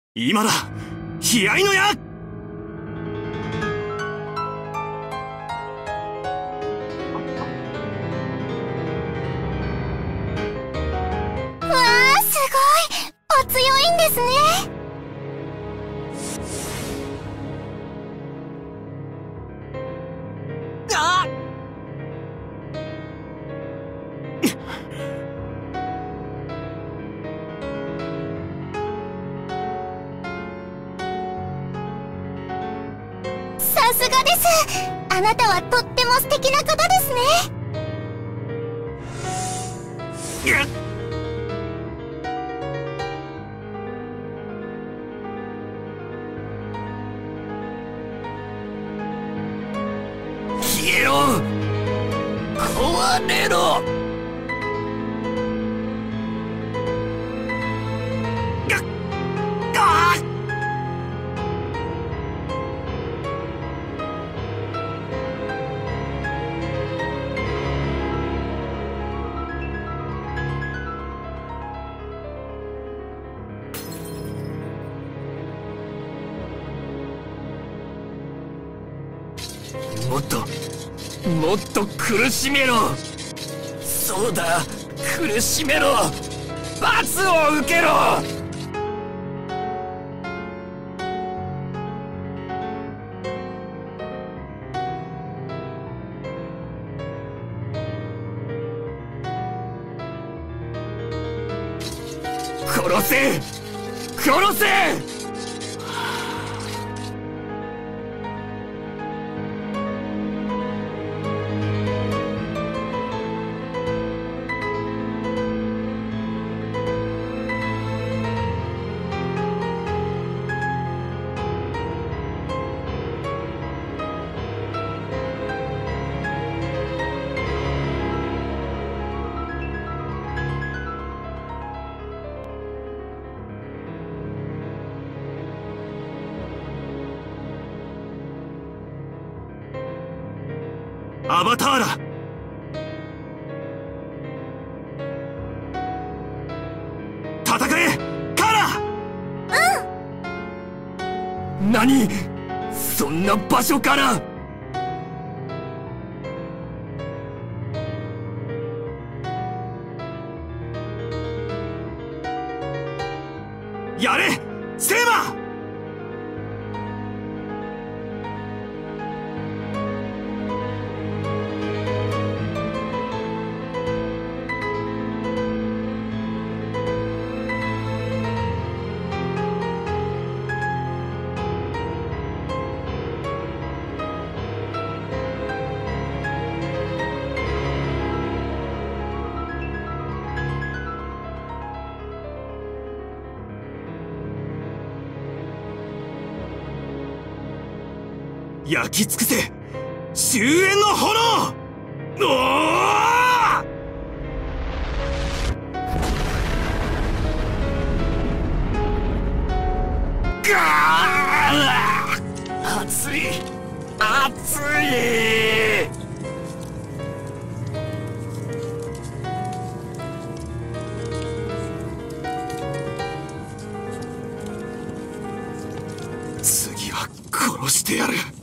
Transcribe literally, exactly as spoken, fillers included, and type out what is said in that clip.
今だ、悲哀の矢。 わあ、すごいお強いんですね。 あっさすがです。あなたはとっても素敵な方ですね。 消えろ、壊れろ。がっあーもっともっと苦しめろ。そうだ、苦しめろ。罰を受けろ。殺せ、殺せ。アバターラ、戦えカラ。うん。何、そんな場所から。やれセーバー。焼き尽くせ終焉の炎。おー！ガー！熱い熱い。次は殺してやる。